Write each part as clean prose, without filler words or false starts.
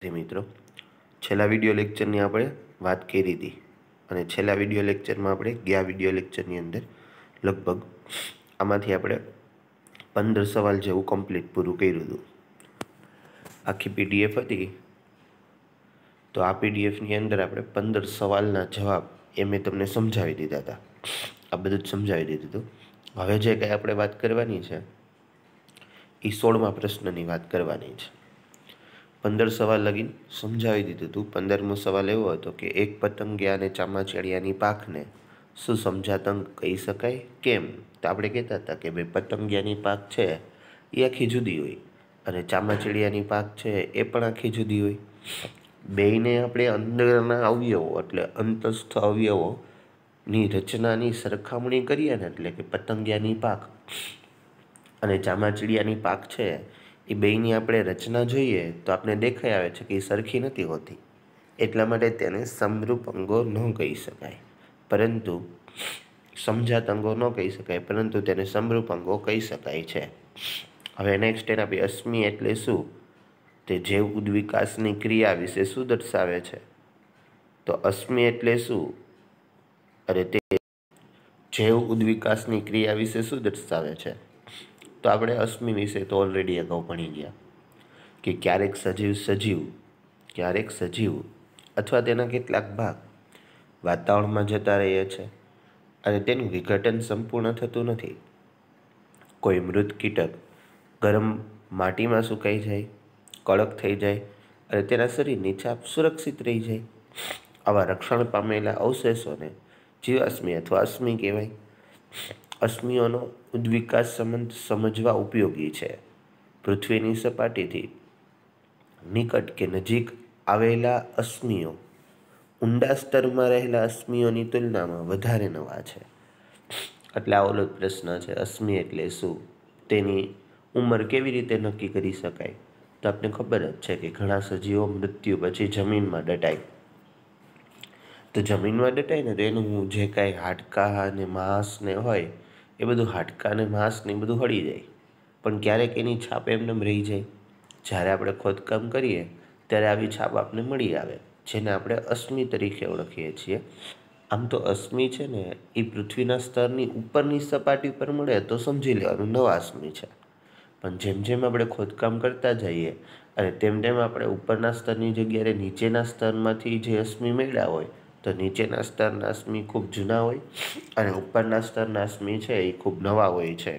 મિત્રો, છેલ્લા વિડીયો લેક્ચરની આપણે વાત કરી હતી અને છેલ્લા વિડીયો લેક્ચરમાં આપણે ગયા વિડીયો લેક્ચરની અંદર લગભગ આમાંથી આપણે 15 સવાલ જેવું કમ્પ્લીટ પૂરું કર્યું હતું. આખી પીડીએફ હતી, તો આ પીડીએફની અંદર આપણે 15 સવાલના જવાબ એ મેં તમને સમજાવી દીધા હતા. આ બધું જ સમજાવી દીધું હતું. હવે જે કંઈ આપણે વાત કરવાની છે એ 16મા પ્રશ્નની વાત કરવાની છે. 15 સવાલ લગીને સમજાવી દીધું હતું. 15મો સવાલ એવો હતો કે એક પતંગિયા અને ચામાચીડિયાની પાંખને શું સમજાતંક કહી શકાય, કેમ? તો આપણે કહેતા હતા કે ભાઈ પતંગિયાની પાંખ છે એ આખી જુદી હોય અને ચામાચીડિયાની પાંખ છે એ પણ આખી જુદી હોય. બેયને આપણે અંદરના અવયવો એટલે અંતસ્થ અવયવોની રચનાની સરખામણી કરીએ ને, એટલે કે પતંગિયાની પાંખ અને ચામાચીડિયાની પાંખ છે એ બેયની આપણે રચના જોઈએ તો આપણે દેખાઈ આવે છે કે એ સરખી નથી હોતી. એટલા માટે તેને સમરૂપ અંગો ન કહી શકાય, પરંતુ સમજાત અંગો ન કહી શકાય, પરંતુ તેને સમરૂપ અંગો કહી શકાય છે. હવે નેક્સ્ટ એના પછી અશ્મિ એટલે શું? તે જૈવ ઉદ્વિકાસની ક્રિયા વિશે શું દર્શાવે છે? તો અશ્મિ એટલે શું? અરે તે જૈવ ઉદ્વિકાસની ક્રિયા વિશે શું દર્શાવે છે? તો આપણે અશ્મિ વિશે તો ઓલરેડી અગાઉ ભણી ગયા કે ક્યારેક સજીવ અથવા તેના કેટલાક ભાગ વાતાવરણમાં જતા રહે છે અને તેનું વિઘટન સંપૂર્ણ થતું નથી. કોઈ મૃત કીટક ગરમ માટીમાં સુકાઈ જાય, કડક થઈ જાય અને તેના શરીરની છાપ સુરક્ષિત રહી જાય. આવા રક્ષણ પામેલા અવશેષોને જીવાશ્મિ અથવા અશ્મિ કહેવાય. અશ્મિઓનો ઉદ્વિકાસ સંબંધ સમજવા ઉપયોગી છે. પૃથ્વીની સપાટીથી નિકટ કે નજીક આવેલા અશ્મિઓ ઊંડા સ્તરમાં રહેલા અશ્મિઓની તુલનામાં વધારે નવા છે. એટલે આ ઓલો પ્રશ્ન છે, અશ્મિ એટલે શું? તેની ઉંમર કેવી રીતે નક્કી કરી શકાય? તો આપને ખબર જ છે કે ઘણા સજીવો મૃત્યુ પછી જમીનમાં દટાય. તો જમીનમાં દટાય ને તો એનું જે કાંઈ હાડકાં અને માંસ ને હોય એ બધું હાડકાં અને માંસ ને બધું હળી જાય, પણ ક્યારેક એની છાપ એમને રહી જાય. જ્યારે આપણે ખોદકામ કરીએ ત્યારે આવી છાપ આપણને મળી આવે, જેને આપણે અશ્મિ તરીકે ઓળખીએ છીએ. આમ તો અશ્મિ છે ને એ પૃથ્વીના સ્તરની ઉપરની સપાટી પર મળે તો સમજી લેવાનું નવા અશ્મિ છે, પણ જેમ જેમ આપણે ખોદકામ કરતા જઈએ અને તેમ તેમ આપણે ઉપરના સ્તરની જગ્યાએ નીચેના સ્તરમાંથી જે અશ્મિ મળ્યા હોય તો નીચેના સ્તરના અશ્મિ ખૂબ જૂના હોય અને ઉપરના સ્તરના અશ્મિ છે એ ખૂબ નવા હોય છે.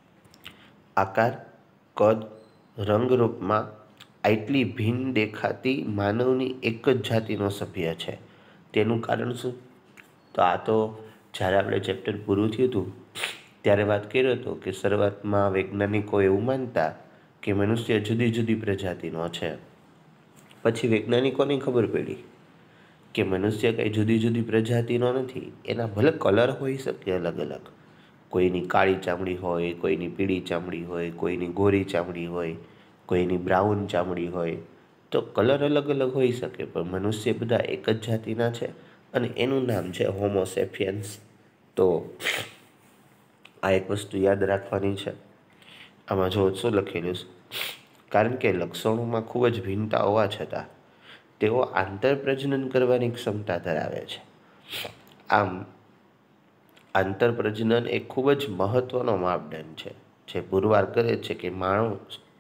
આકાર, કદ, રંગરૂપમાં આટલી ભિન્ન દેખાતી માનવની એક જ જાતિનો સભ્ય છે. તેનું કારણ શું? તો આ તો જ્યારે આપણે ચેપ્ટર પૂરું થયું હતું ત્યારે વાત કર્યો હતો કે શરૂઆતમાં વૈજ્ઞાનિકો એવું માનતા કે મનુષ્ય જુદી જુદી પ્રજાતિનો છે. પછી વૈજ્ઞાનિકોને ખબર પડી કે મનુષ્ય કંઈ જુદી જુદી પ્રજાતિનો નથી. એના ભલે કલર હોઈ શકે અલગ અલગ, કોઈની કાળી ચામડી હોય, કોઈની પીળી ચામડી હોય, કોઈની ગોરી ચામડી હોય, કોઈની બ્રાઉન ચામડી હોય, તો કલર અલગ અલગ હોઈ શકે, પણ મનુષ્ય બધા એક જ જાતિના છે અને એનું નામ છે હોમો સેપિયન્સ. તો આ એક વસ્તુ યાદ રાખવાની છે. આમાં જો શું લખેલું છે, કારણ કે લક્ષણોમાં ખૂબ જ ભિન્નતા હોવા છતાં તેઓ આંતરપ્રજનન કરવાની ક્ષમતા ધરાવે છે. આમ આંતરપ્રજનન એ ખૂબ જ મહત્વનો માપદંડ છે જે પુરવાર કરે છે કે માનવ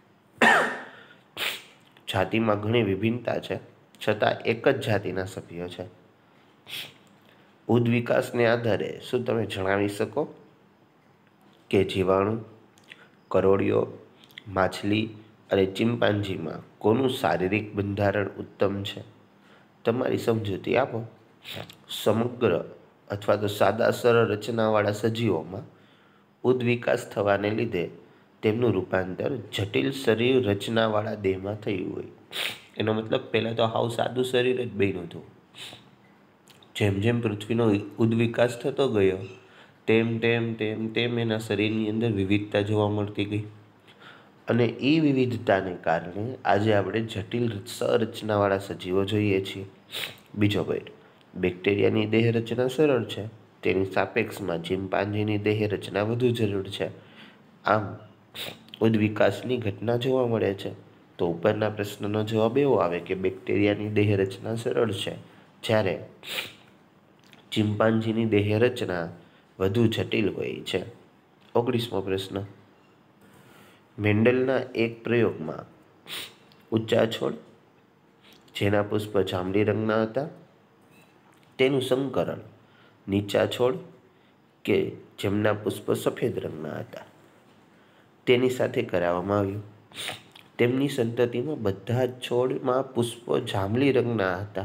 જાતિમાં ઘણી વિભિન્નતા છે છતાં એક જ જાતિના સભ્યો છે. ઉદ્વિકાસને આધારે શું તમે જણાવી શકો કે જીવાણુ, કરોળિયો, માછલી અને ચિમ્પાન્જીમાં કોનું શારીરિક બંધારણ ઉત્તમ છે? તમારી સમજૂતી આપો. સમગ્ર અથવા તો સાદા સરળ રચનાવાળા સજીવોમાં ઉદ્વિકાસ થવાને લીધે તેમનું રૂપાંતર જટિલ શરીર રચનાવાળા દેહમાં થયું હોય. એનો મતલબ પહેલાં તો હાવ સાદું શરીર જ બન્યું હતું. જેમ જેમ પૃથ્વીનો ઉદ્વિકાસ થતો ગયો તેમ તેમ તેમ તેમ એના શરીરની અંદર વિવિધતા જોવા મળતી ગઈ અને એ વિવિધતાને કારણે આજે આપણે જટિલ સંરચનાવાળા સજીવો જોઈએ છીએ. બીજો પોઈન્ટ, બેક્ટેરિયાની દેહ રચના સરળ છે, તેની સાપેક્ષમાં ચિમ્પાન્જીની દેહ રચના વધુ જરૂર છે. આમ ઉદ્વિકાસની ઘટના જોવા મળે છે. તો તો ઉપરના પ્રશ્નનો જવાબ એવો આવે કે બેક્ટેરિયાની દેહ રચના સરળ છે, જ્યારે ચિમ્પાન્જીની દેહ રચના વધુ જટિલ હોય છે. 19મો પ્રશ્ન. મેન્ડલના એક પ્રયોગમાં ઊંચા છોડ જેના પુષ્પ જાંબલી રંગના હતા તેનું સંકરણ નીચા છોડ કે જેમના પુષ્પ સફેદ રંગના હતા તેની સાથે કરાવવામાં આવ્યું. તેમની સંતતિમાં બધા જ છોડમાં પુષ્પો જાંબલી રંગના હતા.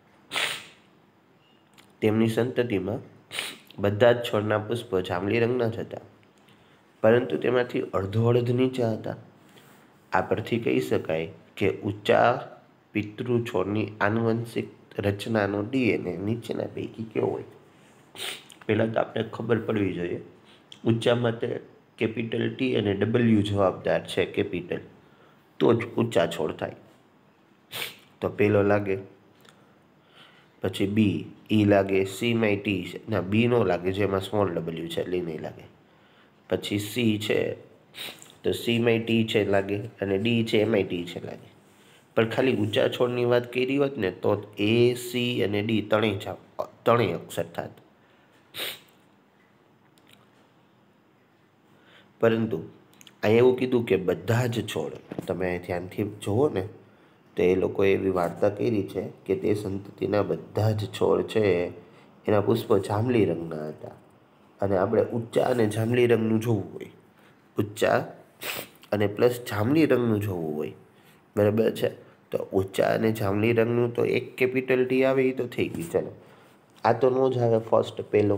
તેમની સંતતિમાં બધા જ છોડના પુષ્પો જાંબલી રંગના જ હતા, પરંતુ તેમાંથી અડધો અડધ નીચા હતા. આ પરથી કહી શકાય કે ઊંચા પિતૃ છોડની આનુવંશિક રચનાનો ડીએનએ નીચેના પૈકી કેવો હોય? પહેલાં તો આપણે ખબર પડવી જોઈએ. ઊંચા માટે કેપિટલ ટી અને ડબલ્યુ જવાબદાર છે, કેપિટલ, તો જ ઊંચા છોડ થાય. તો પહેલો લાગે, પછી બી, ઈ લાગે, સીમાં ટી છે, ના બી નો લાગે, જેમાં સ્મોલ ડબલ્યુ છે એટલે નહીં લાગે. પછી સી છે તો સીમાં ટી છે લાગે, અને ડી છે એમાં ટી છે લાગે. પણ ખાલી ઊંચા છોડની વાત કરી હોત ને તો એ, સી અને ડી ત્રણેય અક્ષર થાત. પરંતુ અહીં એવું કીધું કે બધા જ છોડ, તમે ધ્યાનથી જુઓ ને તો એ લોકોએ એવી વાર્તા કરી છે કે તે સંતતિના બધા જ છોડ છે એના પુષ્પો જાંબલી રંગના હતા. અને આપણે ઊંચા અને જાંબલી રંગનું જોવું હોય, ઊંચા અને પ્લસ જાંબલી રંગનું જોવું હોય, બરાબર છે, તો ઊંચા અને જાંબલી રંગનું તો એક કેપિટલ ટી આવે એ તો થઈ ગઈ. ચાલો, આ તો ન જ આવે ફર્સ્ટ, પહેલો,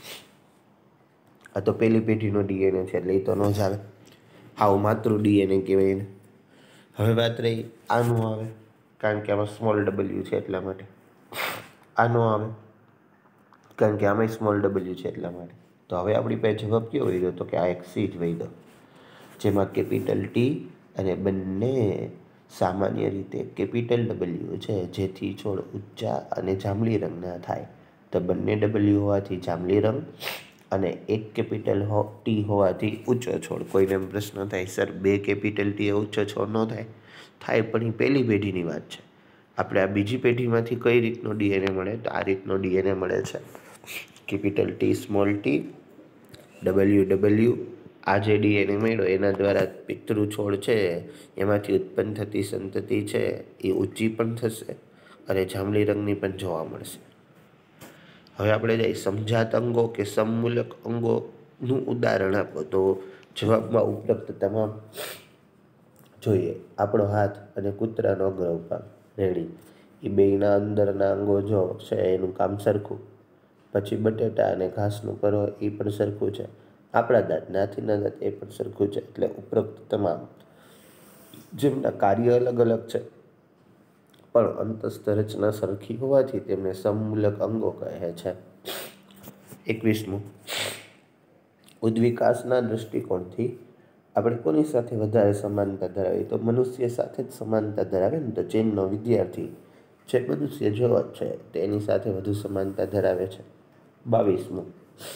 આ તો પહેલી પેઢીનો ડીએનએ છે એટલે એ તો ન જ આવે. આવું માતૃ ડીએનએ કહેવાય એને. હવે વાત રહી આનું આવે, કારણ કે આમાં સ્મોલ ડબલ્યુ છે એટલા માટે. આનો આવે કારણ કે આમાં સ્મોલ ડબલ્યુ છે એટલા માટે. તો હવે આપણી પાસે જવાબ કેવો વહી ગયો? તો કે આ એક સી જ વહી ગયો, જેમાં કેપિટલ ટી અને બંને સામાન્ય રીતે કેપિટલ ડબલ્યુ છે, જેથી છોડ ઊંચા અને જાંબલી રંગના થાય. તો બંને ડબલ્યુ હોવાથી જાંબલી રંગ અને એક કેપિટલ ટી હોવાથી ઊંચો છોડ. કોઈને એમ પ્રશ્ન થાય, સર બે કેપિટલ ટી ઊંચો છોડ ન થાય? થાય, પણ એ પહેલી પેઢીની વાત છે. આપણે આ બીજી પેઢીમાંથી કઈ રીતનો ડીએનએ મળે? તો આ રીતનો ડીએનએ મળે છે. Capital T, small T, W W. આ જે ડીએનએ મળ્યો એના દ્વારા પિતૃ છોડ છે એમાંથી ઉત્પન્ન થતી સંતતિ છે એ ઊંચી પણ થશે અને જાંબલી રંગની પણ જોવા મળશે. હવે આપણે જઈએ સમજાત અંગો કે સમમૂલક અંગોનું ઉદાહરણ આપો. તો જવાબમાં ઉપલબ્ધ તમામ જોઈએ. આપણો હાથ અને કૂતરાનો અગ્ર ભાગ, રેડી, એ બેયના અંદરના અંગો જો છે એનું કામ સરખું. પછી બટેટા અને ઘાસનું કરો એ પણ સરખું છે. આપણા દાંત, નાથીના દાંત, એ પણ સરખું છે. એટલે ઉપરોક્ત તમામ જેમના કાર્ય અલગ અલગ છે પણ અંતસ્થ રચના સરખી હોવાથી તેમને સમમૂલક અંગો કહે છે. 21મું. ઉદ્વિકાસના દૃષ્ટિકોણથી આપણે કોની સાથે વધારે સમાનતા ધરાવીએ? તો મનુષ્ય સાથે જ સમાનતા ધરાવે ને. તો ચીનનો વિદ્યાર્થી જે મનુષ્ય જેવો જ છે તેની સાથે વધુ સમાનતા ધરાવે છે. 22મું.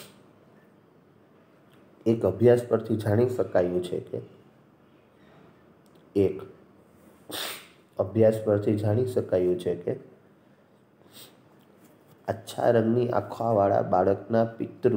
એક અભ્યાસ પરથી જાણી શકાયું છે કે આછા રંગની આંખોવાળા બાળકના પિતૃ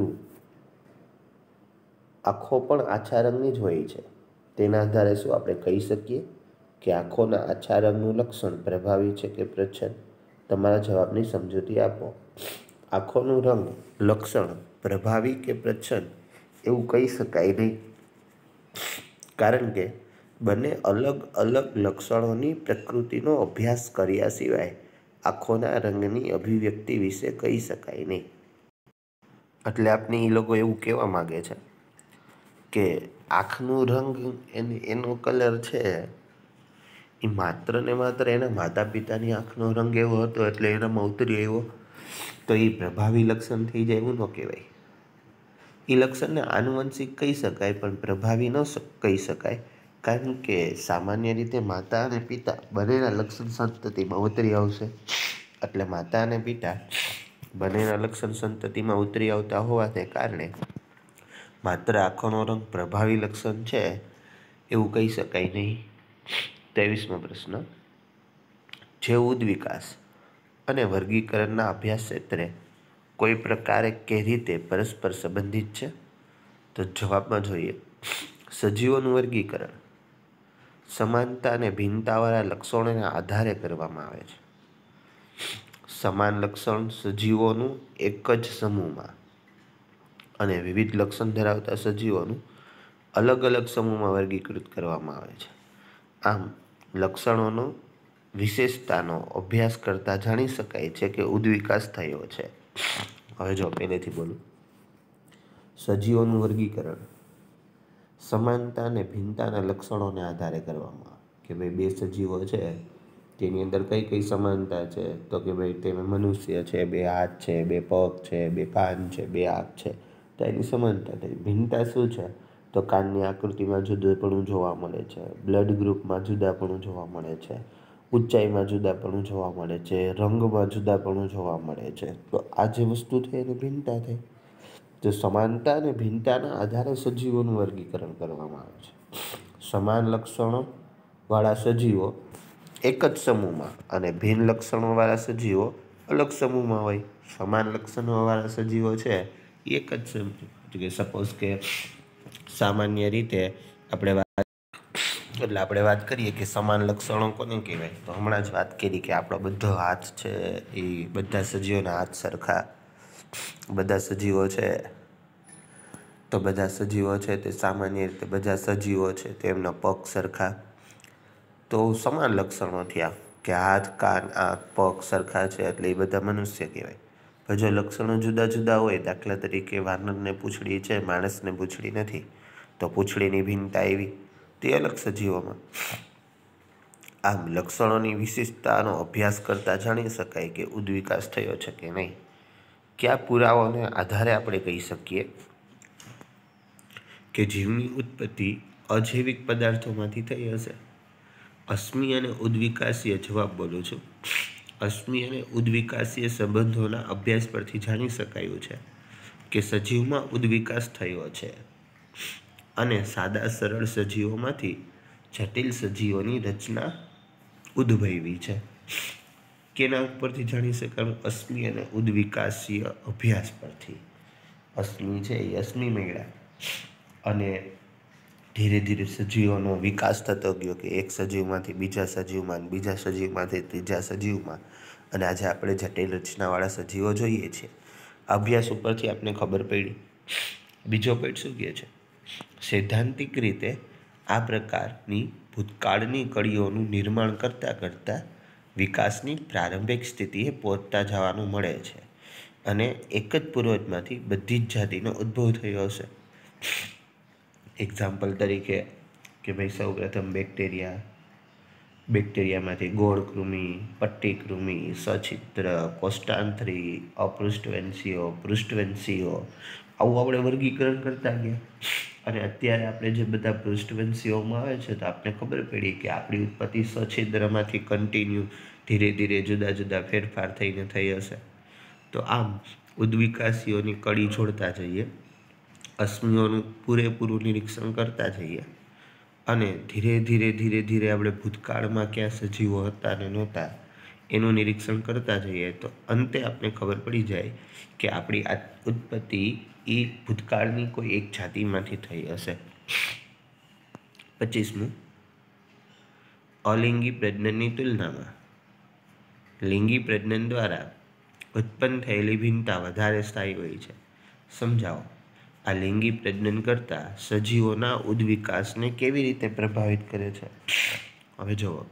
આંખો પણ આછા રંગની જ હોય છે. તેના આધારે શું આપણે કહી શકીએ કે આંખોના આછા રંગનું લક્ષણ પ્રભાવી છે કે પ્રચ્છન્ન? તમારા જવાબની સમજૂતી આપો. આંખોનું રંગ લક્ષણ પ્રભાવી કે પ્રચ્છન્ન એવું કહી શકાય નહીં, કારણ કે બંને અલગ અલગ લક્ષણોની પ્રકૃતિનો અભ્યાસ કર્યા સિવાય આંખોના રંગની અભિવ્યક્તિ વિશે કહી શકાય નહીં. એટલે આપને એ લોકો એવું કહેવા માગે છે કે આંખનું રંગ એનો કલર છે એ માત્ર ને માત્ર એના માતા પિતાની આંખનો રંગ એવો હતો એટલે એનામાં ઉતરી આવ્યો, તો એ પ્રભાવી લક્ષણ થઈ જાય એવું ન કહેવાય. એ લક્ષણને આનુવંશિક કહી શકાય પણ પ્રભાવી ન કહી શકાય, કારણ કે સામાન્ય રીતે માતા અને પિતા બંનેના લક્ષણ સંતતિમાં ઉતરી આવશે. એટલે માતા અને પિતા બંનેના લક્ષણ સંતતિમાં ઉતરી આવતા હોવાને કારણે માત્ર આંખોનો રંગ પ્રભાવી લક્ષણ છે એવું કહી શકાય નહીં. 23મો પ્રશ્ન, જે ઉદ્વિકાસ અને વર્ગીકરણના અભ્યાસ ક્ષેત્રે કોઈ પ્રકારે કે રીતે પરસ્પર સંબંધિત છે? તો જવાબમાં જોઈએ, સજીવોનું વર્ગીકરણ સમાનતા અને ભિન્નતાવાળા લક્ષણોના આધારે કરવામાં આવે છે. સમાન લક્ષણ સજીવોનું એક જ સમૂહમાં અને વિવિધ લક્ષણ ધરાવતા સજીવોનું અલગ અલગ સમૂહમાં વર્ગીકૃત કરવામાં આવે છે. આમ લક્ષણોનો વિશેષતાનો અભ્યાસ કરતા જાણી શકાય છે કે ઉદ્વિકાસ થયો છે. હવે જો પહેલેથી બોલું, સજીવોનું વર્ગીકરણ સમાનતા અને ભિન્નતાના લક્ષણોને આધારે કરવામાં આવે કે ભાઈ બે સજીવો છે તેની અંદર કઈ કઈ સમાનતા છે, તો કે ભાઈ તેમાં મનુષ્ય છે, બે હાથ છે, બે પગ છે, બે કાન છે, બે આંખ છે, તો એની સમાનતા થઈ. ભિન્નતા શું છે? તો કાનની આકૃતિમાં જુદાપણું જોવા મળે છે, બ્લડ ગ્રુપમાં જુદાપણું જોવા મળે છે, ઊંચાઈમાં જુદાપણું જોવા મળે છે, રંગમાં જુદાપણું જોવા મળે છે. તો આ જે વસ્તુ થઈ એની ભિન્નતા થઈ. તો સમાનતા અને ભિન્નતાના આધારે સજીવોનું વર્ગીકરણ કરવામાં આવે છે. સમાન લક્ષણોવાળા સજીવો એક જ સમૂહમાં અને ભિન્ન લક્ષણોવાળા સજીવો અલગ સમૂહમાં હોય. સમાન લક્ષણોવાળા સજીવો છે એ એક જ સમૂહ, કે સપોઝ કે સામાન્ય રીતે આપણે વાત કરીએ કે સમાન લક્ષણો કોને કહેવાય, તો હમણાં જ વાત કરી કે આપણો બધો હાથ છે એ બધા સજીવોના હાથ સરખા, બધા સજીવો છે તો બધા સજીવો છે તે સામાન્ય રીતે બધા સજીવો છે તેમના પગ સરખા, તો સમાન લક્ષણો થયા કે હાથ, કાન, આંખ, પગ સરખા છે એટલે એ બધા મનુષ્ય કહેવાય. પણ જો લક્ષણો જુદા જુદા હોય, દાખલા તરીકે વાનરને પૂંછડી છે, માણસને પૂંછડી નથી, તો પૂંછડીની ભિન્નતા એવી તે અલગ સજીવોમાં. આમ લક્ષણોની વિશિષ્ટતાનો અભ્યાસ કરતા જાણી શકાય કે ઉદ્વિકાસ થયો છે કે નહીં. કયા પુરાવાઓને આધારે આપણે કહી શકીએ કે જીવની ઉત્પત્તિ અજૈવિક પદાર્થોમાંથી થઈ હશે? અશ્મિ અને ઉદ્વિકાસીય, જવાબ બોલું છું, અશ્મિ અને ઉદ્વિકાસીય સંબંધોના અભ્યાસ પરથી જાણી શકાયું છે કે સજીવમાં ઉદ્વિકાસ થયો છે અને સાદા સરળ સજીવોમાંથી જટિલ સજીવોની રચના ઉદ્ભવી છે. કેના ઉપરથી જાણી શકાયું? અશ્મિ અને ઉદ્વિકાસીય અભ્યાસ પરથી. અશ્મિ છે એ અશ્મિ મેળા અને ધીરે ધીરે સજીવોનો વિકાસ થતો ગયો કે એક સજીવમાંથી બીજા સજીવમાં, બીજા સજીવમાંથી ત્રીજા સજીવમાં, અને આજે આપણે જટિલ રચનાવાળા સજીવો જોઈએ છીએ. અભ્યાસ ઉપરથી આપણે ખબર પડી. બીજો પોઈન્ટ શું કહે છે? સૈદ્ધાંતિક રીતે આ પ્રકારની ભૂતકાળની કડીઓનું નિર્માણ કરતાં કરતાં વિકાસની પ્રારંભિક સ્થિતિએ પહોંચતા જવાનું મળે છે અને એક જ પૂર્વજમાંથી બધી જ જાતિનો ઉદ્ભવ થયો હશે. એક્ઝામ્પલ તરીકે કે ભાઈ સૌપ્રથમ બેક્ટેરિયામાંથી ગોળ કૃમિ, પટ્ટી કૃમિ, સછિદ્ર, કોષ્ટાંતરી, અપૃષ્ઠવંશીઓ, પૃષ્ઠવંશીઓ, આવું આપણે વર્ગીકરણ કરતા ગયા. અને અત્યારે આપણે જે બધા પૃષ્ઠવંશીઓમાં આવે છે તો આપણે ખબર પડી કે આપણી ઉત્પત્તિ સછિદ્રમાંથી કન્ટિન્યુ ધીરે ધીરે જુદા જુદા ફેરફાર થઈને થઈ હશે. તો આમ ઉદ્વિકાસીઓની કડી જોડતા જઈએ, અશ્મિઓનું પૂરેપૂરું નિરીક્ષણ કરતા જઈએ અને ધીરે ધીરે આપણે ભૂતકાળમાં ક્યાં સજીવો હતા ને નહોતા એનું નિરીક્ષણ કરતા જઈએ તો અંતે આપણે ખબર પડી જાય કે આપણી આ ઉત્પત્તિ એ ભૂતકાળની કોઈ એક જાતિમાંથી થઈ હશે. 25મું, અલિંગી પ્રજનનની તુલનામાં લિંગી પ્રજનન દ્વારા ઉત્પન્ન થયેલી ભિન્નતા વધારે સ્થાયી હોય છે. સમજાવો. આ લિંગી પ્રજનન કરતાં સજીવોના ઉદ્વિકાસને કેવી રીતે પ્રભાવિત કરે છે? હવે જુઓ,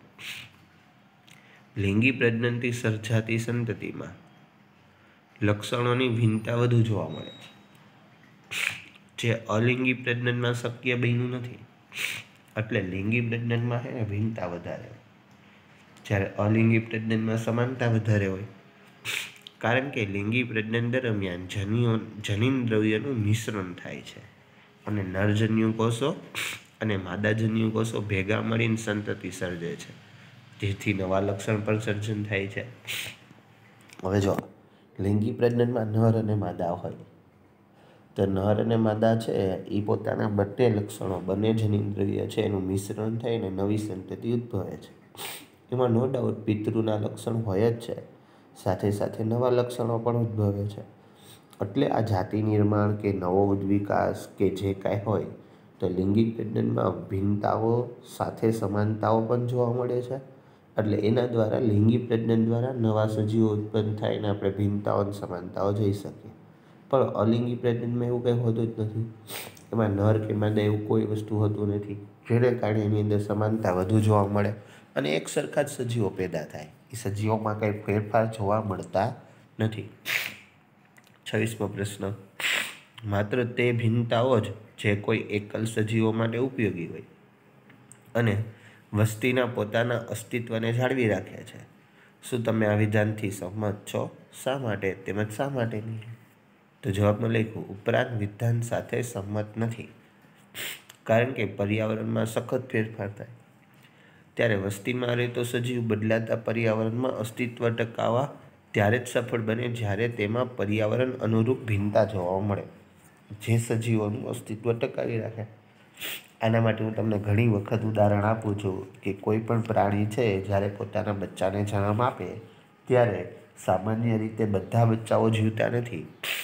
લિંગી પ્રજનનથી સર્જાતી સંતતિમાં લક્ષણોની ભિન્નતા વધુ જોવા મળે છે, જે અલિંગી પ્રજનનમાં શક્ય બન્યું નથી. એટલે લિંગી પ્રજનનમાં છે ને ભિન્નતા વધારે, જ્યારે અલિંગી પ્રજનનમાં સમાનતા વધારે હોય. કારણ કે લિંગી પ્રજનન દરમિયાન જનીન દ્રવ્યનું મિશ્રણ થાય છે અને નરજન્યુ કોષો અને માદાજન્યુ કોષો ભેગા મળીને સંતતિ સર્જે છે, જેથી નવા લક્ષણ પણ સર્જન થાય છે. હવે જો લિંગી પ્રજનનમાં નર અને માદા હોય તો નર અને માદા છે એ પોતાના બંને લક્ષણો, બંને જનિન્દ્રિય છે એનું મિશ્રણ થઈને નવી સંતતિ ઉદ્ભવે છે. એમાં નો ડાઉટ પિતૃના લક્ષણ હોય જ છે, સાથે સાથે નવા લક્ષણો પણ ઉદ્ભવે છે. એટલે આ જાતિ નિર્માણ કે નવો વિકાસ કે જે કાંઈ હોય, તો લિંગી પ્રજનનમાં ભિન્નતાઓ સાથે સમાનતાઓ પણ જોવા મળે છે. એટલે એના દ્વારા લિંગી પ્રજનન દ્વારા નવા સજીવો ઉત્પન્ન થાય અને આપણે ભિન્નતાઓ અને સમાનતાઓ જોઈ શકીએ. પણ અલિંગી પ્રજનનમાં એવું કંઈ હોતું જ નથી. એમાં નર કે માદા એવું કોઈ વસ્તુ હોતું નથી, જેને કારણે એની અંદર સમાનતા વધુ જોવા મળે અને એક સરખા જ સજીવો પેદા થાય. એ સજીવોમાં કંઈ ફેરફાર જોવા મળતા નથી. 26મો પ્રશ્ન, માત્ર તે ભિન્નતાઓ જ જે કોઈ એકલ સજીવો માટે ઉપયોગી હોય અને વસ્તીના પોતાના અસ્તિત્વને જાળવી રાખે છે. શું તમે આ વિધાનથી સહમત છો? શા માટે તેમજ શા માટે નહીં? તો જવાબમાં લખ્યું, ઉપરાંત વિધાન સાથે સહમત નથી. કારણ કે પર્યાવરણમાં સખત ફેરફાર થાય ત્યારે વસ્તીમાં રહેતો સજીવ બદલાતા પર્યાવરણમાં અસ્તિત્વ ટકાવવા ત્યારે જ સફળ બને જ્યારે તેમાં પર્યાવરણ અનુરૂપ ભિન્નતા જોવા મળે, જે સજીવોનું અસ્તિત્વ ટકાવી રાખે. આના માટે હું તમને ઘણી વખત ઉદાહરણ આપું છું કે કોઈ પણ પ્રાણી છે જ્યારે પોતાના બચ્ચાને જન્મ આપે ત્યારે સામાન્ય રીતે બધા બચ્ચાઓ જીવતા નથી.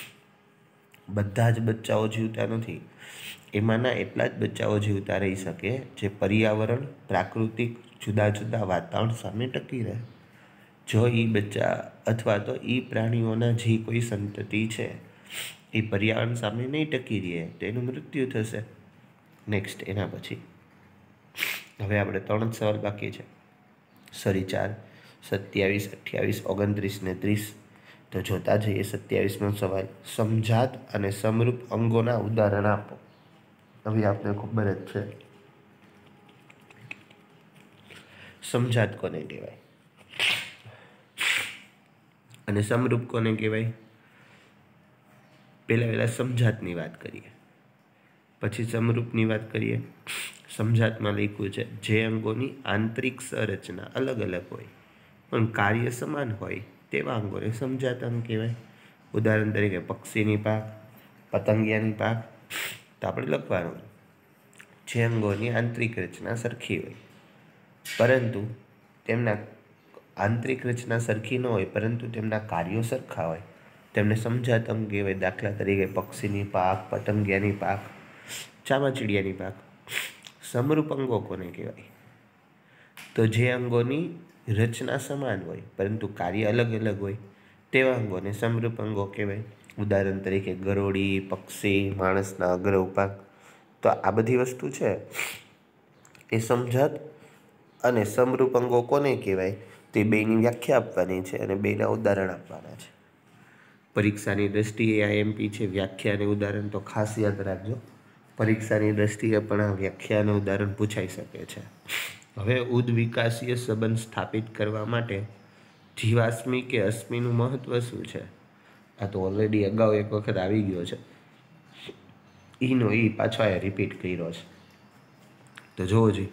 બધા જ બચ્ચાઓ જીવતા નથી. એમાંના એટલા જ બચ્ચાઓ જીવતા રહી શકે જે પર્યાવરણ, પ્રાકૃતિક જુદા જુદા વાતાવરણ સામે ટકી રહે. જો એ બચ્ચા અથવા તો એ પ્રાણીઓના જે કોઈ સંતતિ છે એ પર્યાવરણ સામે નહીં ટકી રહે તો એનું મૃત્યુ થશે. નેક્સ્ટ, એના પછી હવે આપણે 3 જ સવાલ બાકી છે. સોરી 4, 27, 28, 29 ને 30. તો જોતા જઈએ 27મો સવાલ, સમજાત અને સમરૂપ અંગોના ઉદાહરણ આપો. હવે આપને ખબર જ છે સમજાત કોને કહેવાય અને સમરૂપ કોને કહેવાય. પહેલાં સમજાતની વાત કરીએ, પછી સમરૂપની વાત કરીએ. સમજાતમાં લખ્યું છે, જે અંગોની આંતરિક સંરચના અલગ અલગ હોય પણ કાર્ય સમાન હોય તેવા અંગોને સમજાત અંગ કહેવાય. ઉદાહરણ તરીકે પક્ષીની પાંખ, પતંગિયાની પાંખ. તો આપણે લખવાનું, જે અંગોની આંતરિક રચના સરખી હોય પરંતુ તેમના આંતરિક રચના સરખી ન હોય પરંતુ તેમના કાર્યો સરખા હોય તેમને સમજાત અંગ કહેવાય. દાખલા તરીકે પક્ષીની પાંખ, પતંગિયાની પાંખ, ચામાચીડિયાની પાંખ. સમરૂપ અંગો કોને કહેવાય? તો જે અંગોની રચના સમાન હોય પરંતુ કાર્ય અલગ અલગ હોય તેવા અંગોને સમરૂપ અંગો કહેવાય. ઉદાહરણ તરીકે ગરોળી, પક્ષી, માણસના અગ્ર ભાગ. તો આ બધી વસ્તુ છે એ સમજાત અને સમરૂપ અંગો કોને કહેવાય તે બેની વ્યાખ્યા આપવાની છે અને બેના ઉદાહરણ આપવાના છે. પરીક્ષાની દ્રષ્ટિએ આ એમપી છે, વ્યાખ્યા અને ઉદાહરણ તો ખાસ યાદ રાખજો. પરીક્ષાની દ્રષ્ટિએ પણ આ વ્યાખ્યા અને ઉદાહરણ પૂછાઈ શકે છે. હવે ઉદ્વિકાસીય સંબંધ સ્થાપિત કરવા માટે જીવાશ્મી કે અશ્મિનું મહત્વ શું છે? આ તો ઓલરેડી અગાઉ એક વખત આવી ગયો છે. ઈનો ઈ પાછો આ રિપીટ કર્યો છે. તો જોવો જોઈએ,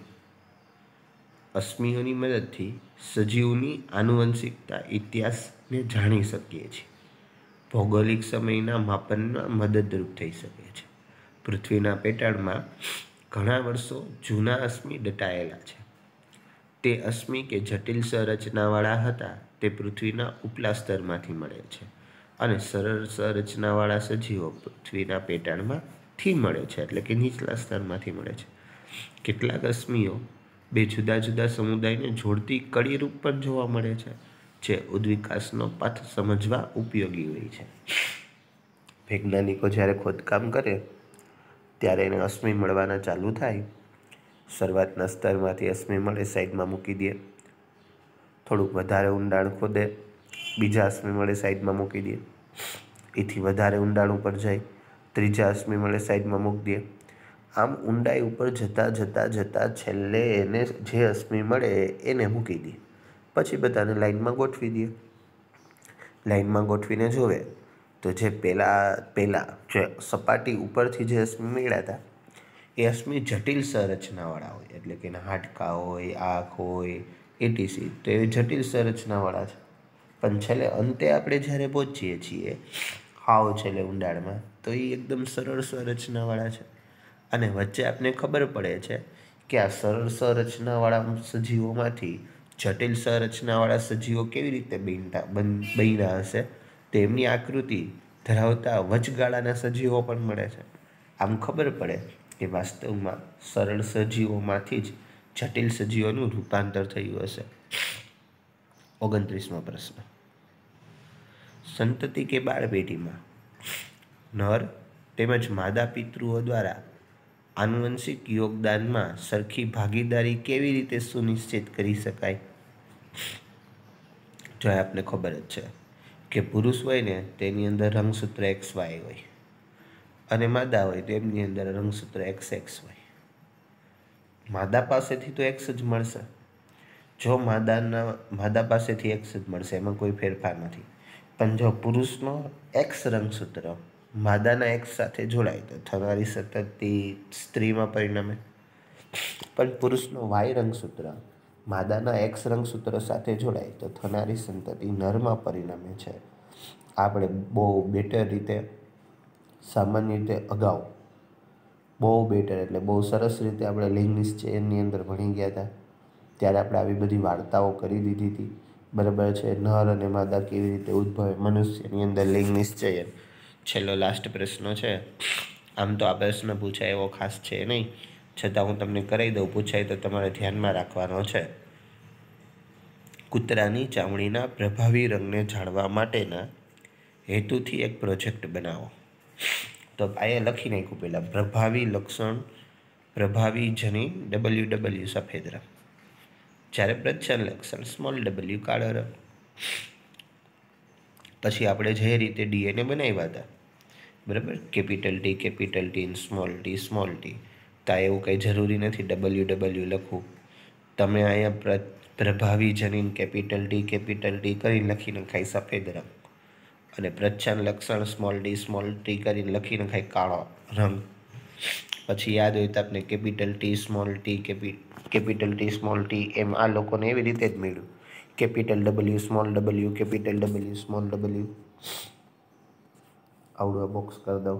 અશ્મિઓની મદદથી સજીવની આનુવંશિકતા ઇતિહાસને જાણી શકીએ છીએ. ભૌગોલિક સમયના માપનમાં મદદરૂપ થઈ શકે છે. પૃથ્વીના પેટાળમાં ઘણા વર્ષો જૂના અશ્મિ દટાયેલા છે. તે અશ્મિ કે જટિલ સંરચનાવાળા હતા તે પૃથ્વીના ઉપલા સ્તરમાંથી મળે છે અને સરળ સંરચનાવાળા સજીવો પૃથ્વીના પેટાળમાંથી મળે છે, એટલે કે નીચલા સ્તરમાંથી મળે છે. કેટલાક અશ્મિઓ બે જુદા જુદા સમુદાયને જોડતી કડીરૂપ પણ જોવા મળે છે, જે ઉદ્વિકાસનો પથ સમજવા ઉપયોગી હોય છે. વૈજ્ઞાનિકો જ્યારે ખોદકામ કરે ત્યારે એને અશ્મિ મળવાના ચાલુ થાય. શરૂઆતના સ્તરમાંથી અશ્મિ મળે, સાઈડમાં મૂકી દે. થોડુંક વધારે ઊંડાણ ખોદે, બીજા અશ્મિ મળે, સાઈડમાં મૂકી દે. એથી વધારે ઊંડાણ ઉપર જાય, ત્રીજા અશ્મિ મળે, સાઈડમાં મૂકી દે. આમ ઊંડાઈ ઉપર જતાં છેલ્લે એને જે અશ્મિ મળે એને મૂકી દે. પછી બધાને લાઈનમાં ગોઠવી દે. લાઈનમાં ગોઠવીને જોવે તો જે પહેલાં જે સપાટી ઉપરથી જે અશ્મિ મળ્યા હતા એ અશ્મિ જટિલ સંરચનાવાળા હોય, એટલે કે એના હાડકાં હોય, આંખ હોય, એટીસી. તો એ જટિલ સંરચનાવાળા છે. પણ છેલ્લે અંતે આપણે જ્યારે પહોંચીએ છીએ હાવ છેલ્લે ઊંડાણમાં, તો એ એકદમ સરળ સંરચનાવાળા છે. અને વચ્ચે આપને ખબર પડે છે કે આ સરળ સંરચનાવાળા સજીવોમાંથી જટિલ સંરચનાવાળા સજીવો કેવી રીતે બન્યા હશે. તેમની આકૃતિ ધરાવતા વચગાળાના સજીવો પણ મળે છે. આમ ખબર પડે કે વાસ્તવમાં સરળ સજીવોમાંથી જ જટિલ સજીવોનું રૂપાંતર થયું હશે. 29મો પ્રશ્ન. સંતતિ કે બાળ પેઢીમાં નર તેમજ માદા પિતૃઓ દ્વારા આનુવંશિક યોગદાનમાં સરખી ભાગીદારી કેવી રીતે સુનિશ્ચિત કરી શકાય? જો આપને ખબર જ છે કે પુરુષ હોય ને તેની અંદર રંગસૂત્ર XY હોય અને માદા હોય તેમની અંદર રંગસૂત્ર XX હોય. માદા પાસેથી તો X જ મળશે. જો માદા પાસેથી X જ મળશે, એમાં કોઈ ફેરફાર નથી. પણ જો પુરુષનો X રંગસૂત્ર માદાના X સાથે જોડાય તો થનારી સંતતિ સ્ત્રીમાં પરિણમે. પણ પુરુષનો Y રંગસૂત્ર માદાના X રંગસૂત્ર સાથે જોડાય તો થનારી સંતતિ નરમાં પરિણમે છે. આપણે બહુ બેટર રીતે, સામાન્ય રીતે અગાઉ બહુ બેટર એટલે બહુ સરસ રીતે આપણે લિંગ નિશ્ચયની અંદર ભણી ગયા હતા. ત્યારે આપણે આવી બધી વાર્તાઓ કરી દીધી હતી. બરાબર છે. નર અને માદા કેવી રીતે ઉદ્ભવે મનુષ્યની અંદર લિંગ નિશ્ચય. છેલ્લો લાસ્ટ પ્રશ્ન છે. આમ તો આ પ્રશ્ન પૂછાય એવો ખાસ છે નહીં, છતાં હું તમને કરાવી દઉં. પૂછાય તો તમારે ધ્યાનમાં રાખવાનો છે. કૂતરાની ચામડીના પ્રભાવી રંગને જાણવા માટેના હેતુથી એક પ્રોજેક્ટ બનાવો. તો અહીંયા લખી નાખ્યું પહેલાં પ્રભાવી લક્ષણ, પ્રભાવી જનીન WW સફેદ રંગ, જ્યારે પ્રચ્છન્ન લક્ષણ w કાળો રંગ. પછી આપણે જે રીતે DNA બનાવ્યા હતા, બરાબર, કેપિટલ T સ્મોલ t, તો એવું કંઈ જરૂરી નથી WW લખવું. તમે અહીંયા પ્રભાવી જનીન કેપિટલ T કરીને લખી નખાય સફેદ રંગ, અને પ્રચ્છન્ન લક્ષણ સ્મોલ t કરીને લખી નખાય કાળો રંગ. પછી યાદ હોય તો આપણે કેપિટલ T સ્મોલ t એમ આ લોકોને એવી રીતે જ મળ્યું. Capital W small w. આવડું બોક્સ કરી દઉં.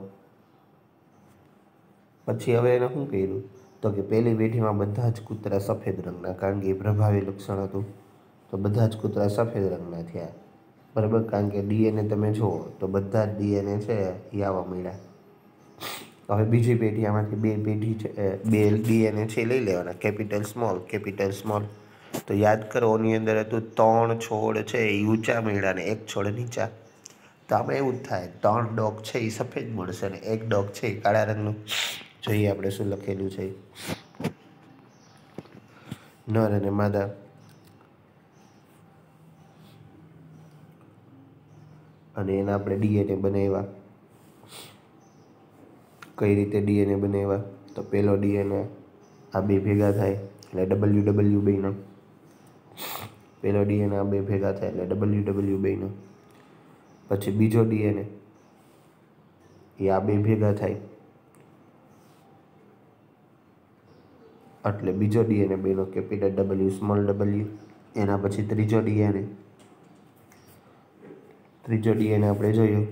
પછી હવે એને શું કર્યું તો કે પહેલી પેઢીમાં બધા જ કૂતરા સફેદ રંગના, કારણ કે એ પ્રભાવી લક્ષણ હતું. તો બધા જ કૂતરા સફેદ રંગના થયા, બરાબર. કારણ કે DNA તમે જુઓ તો બધા જ DNA છે એ આવવા મળ્યા. હવે બીજી પેઢી, આમાંથી બે DNA છે લઈ લેવાના, કેપિટલ સ્મોલ. તો યાદ કરો, એની અંદર હતું 3 છોડ છે એ ઊંચા મળ્યા ને 1 છોડ નીચા. તો આમાં એવું જ થાય, 3 ડોગ છે એ સફેદ મળશે ને 1 ડોગ છે એ કાળા રંગનું. જોઈએ આપણે શું લખેલું છે. નર અને માદા અને એના આપણે DNA બનાવ્યા. કઈ રીતે DNA બનાવ્યા? તો પહેલો DNA આ બે ભેગા થાય એટલે WW બન્યો. પહેલો DNA આ બે ભેગા થાય એટલે WW બન્યો. પછી બીજો DNA એ આ બે ભેગા થાય એટલે બીજો DNA બન્યો કેપિટલ W સ્મોલ w. એના પછી ત્રીજો DNA આપણે જોયો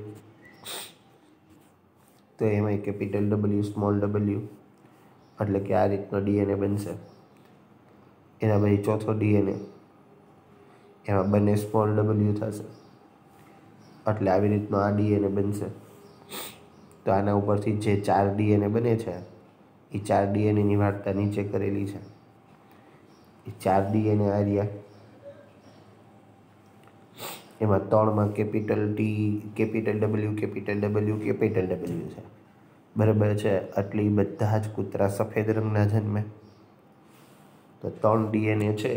તો એમાં કેપિટલ W સ્મોલ w, એટલે કે આ રીતનો DNA બનશે. એના પછી ચોથો DNA, એમાં બંને સ્મોલ w થશે, એટલે આવી રીતનો આ DNA બનશે. તો આના ઉપરથી જે 4 DNA બને છે એ 4 DNAની વાર્તા નીચે કરેલી છે. એ 4 DNA આ રહ્યા. એમાં 3માં કેપિટલ T, કેપિટલ W છે, બરાબર છે. એટલે બધા જ કૂતરા સફેદ રંગના જન્મે. તો 3 DNA છે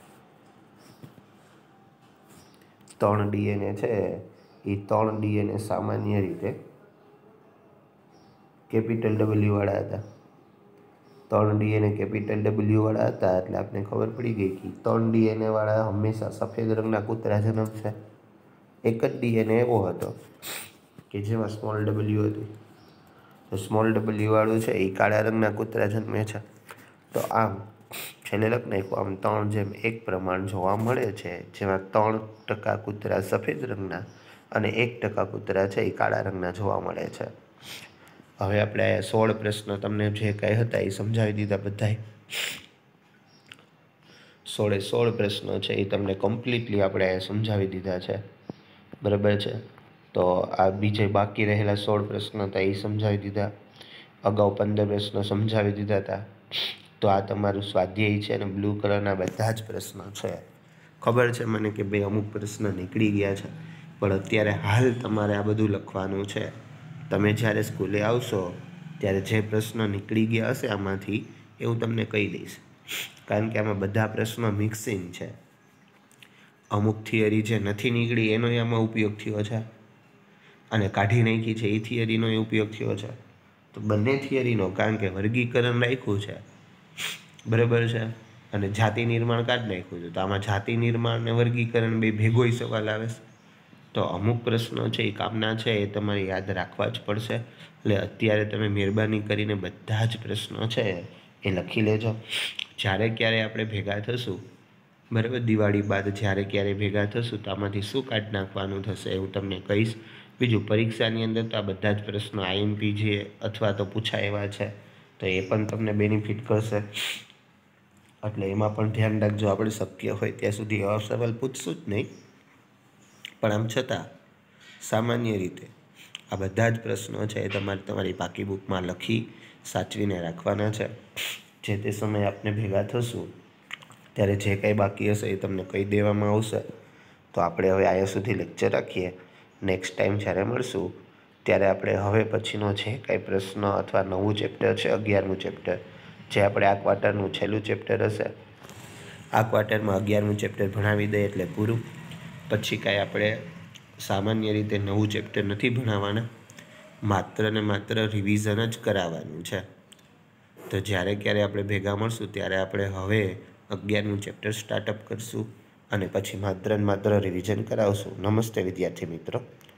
એ 3 DNA સામાન્ય રીતે કેપિટલ W વાળા હતા. 3 DNA કેપિટલ W વાળા હતા એટલે આપણે ખબર પડી ગઈ કે 3 DNA વાળા હંમેશા સફેદ રંગના કૂતરા જન્મશે. એક જ DNA એવો હતો કે જેમાં સ્મોલ w હતું, તો સ્મોલ w વાળું છે એ કાળા રંગના કૂતરા જન્મે છે. તો આમ છેલ્લે લખ નાખ્યું, આમ 3:1 પ્રમાણ જોવા મળે છે, જેમાં 3% કૂતરા સફેદ રંગના અને 1% કૂતરા છે એ કાળા રંગના જોવા મળે છે. હવે આપણે 16 પ્રશ્ન તમને જે કાંઈ હતા એ સમજાવી દીધા બધાય. 16 પ્રશ્નો છે એ તમને કમ્પ્લીટલી આપણે સમજાવી દીધા છે, બરાબર છે. તો આ બીજે બાકી રહેલા 16 પ્રશ્નો હતા એ સમજાવી દીધા. અગાઉ 15 પ્રશ્નો સમજાવી દીધા હતા. તો આ તમારું સ્વાધ્યાય છે અને બ્લુ કલરના બધા જ પ્રશ્નો છે. ખબર છે મને કે ભાઈ અમુક પ્રશ્ન નીકળી ગયા છે, પણ અત્યારે હાલ તમારે આ બધું લખવાનું છે. તમે જ્યારે સ્કૂલે આવશો ત્યારે જે પ્રશ્ન નીકળી ગયા હશે આમાંથી એ હું તમને કહી દઈશ, કારણ કે આમાં બધા પ્રશ્નો મિક્સિંગ છે. અમુક થિયરી જે નથી નીકળી એનો આમાં ઉપયોગ થયો છે, અને કાઢી નાખી છે એ થિયરીનો એ ઉપયોગ થયો છે. તો બંને થિયરીનો, કારણ કે વર્ગીકરણ રાખ્યું છે, બરાબર છે, અને જાતિ નિર્માણ કાઢી નાખ્યું છે. તો આમાં જાતિ નિર્માણ અને વર્ગીકરણ બે ભેગોય સવાલ આવે છે. તો અમુક પ્રશ્નો છે એ કામના છે, એ તમારે યાદ રાખવા જ પડશે. એટલે અત્યારે તમે મહેરબાની કરીને બધા જ પ્રશ્નો છે એ લખી લેજો. જ્યારે ક્યારે આપણે ભેગા થશું, બરાબર, દિવાળી બાદ જ્યારે ક્યારે ભેગા થશું તો આમાંથી શું કાઢી નાખવાનું થશે એ હું તમને કહીશ. બીજું, પરીક્ષાની અંદર તો આ બધા જ પ્રશ્નો આઈએમપી છે અથવા તો પૂછાય એવા છે, તો એ પણ તમને બેનિફિટ કરશે. એટલે એમાં પણ ધ્યાન રાખજો. આપણે શક્ય હોય ત્યાં સુધી એવા સવાલ પૂછશું જ નહીં, પણ આમ છતાં સામાન્ય રીતે આ બધા જ પ્રશ્નો છે એ તમારે તમારી પાકી બુકમાં લખી સાચવીને રાખવાના છે. જે તે સમયે આપણે ભેગા થશું ત્યારે જે કાંઈ બાકી હશે એ તમને કહી દેવામાં આવશે. તો આપણે હવે અહીંયા સુધી લેક્ચર રાખીએ. નેક્સ્ટ ટાઈમ જ્યારે મળશું ત્યારે આપણે હવે પછીનો જે કાંઈ પ્રશ્ન અથવા નવું ચેપ્ટર છે, 11મું ચેપ્ટર, જે આપણે આ ક્વાર્ટરનું છેલ્લું ચેપ્ટર હશે, આ ક્વાર્ટરમાં 11મું ચેપ્ટર ભણાવી દઈએ એટલે પૂરું. પછી કાંઈ આપણે સામાન્ય રીતે નવું ચેપ્ટર નથી ભણાવવાના, માત્ર ને માત્ર રિવિઝન જ કરાવવાનું છે. તો જ્યારે ક્યારે આપણે ભેગા મળશું ત્યારે આપણે હવે 11મું ચેપ્ટર સ્ટાર્ટઅપ કરશું અને પછી માત્ર ને માત્ર રિવિઝન કરાવશું. નમસ્તે વિદ્યાર્થી મિત્રો.